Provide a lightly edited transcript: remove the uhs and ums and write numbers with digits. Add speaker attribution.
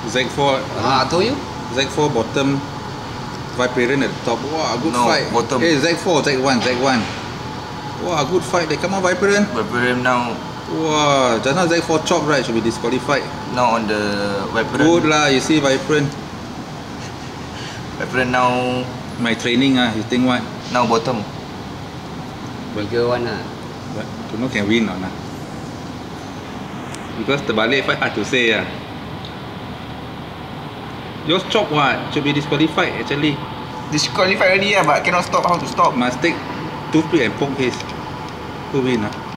Speaker 1: Z4.
Speaker 2: I told you.
Speaker 1: Z4 bottom, Viperion at the top. Wow, good
Speaker 3: No,
Speaker 1: fight.
Speaker 3: bottom.
Speaker 1: Hey, Z4, Z1. Wow, good fight. They come on, Viperion.
Speaker 3: Viperion now
Speaker 1: Wow, just now Z4 chop, right? Should be disqualified.
Speaker 3: now on the Viperion.
Speaker 1: Good lah, you see Viperion.
Speaker 3: Viperion now
Speaker 1: My training you think what?
Speaker 3: now bottom.
Speaker 2: Bigger one lah.
Speaker 1: But don't know can win or not. Because terbalik fight hard to say Yours chop what? Should be disqualified actually.
Speaker 3: Disqualified already but cannot stop. How to stop?
Speaker 1: Must take toothpick and poke his. Who win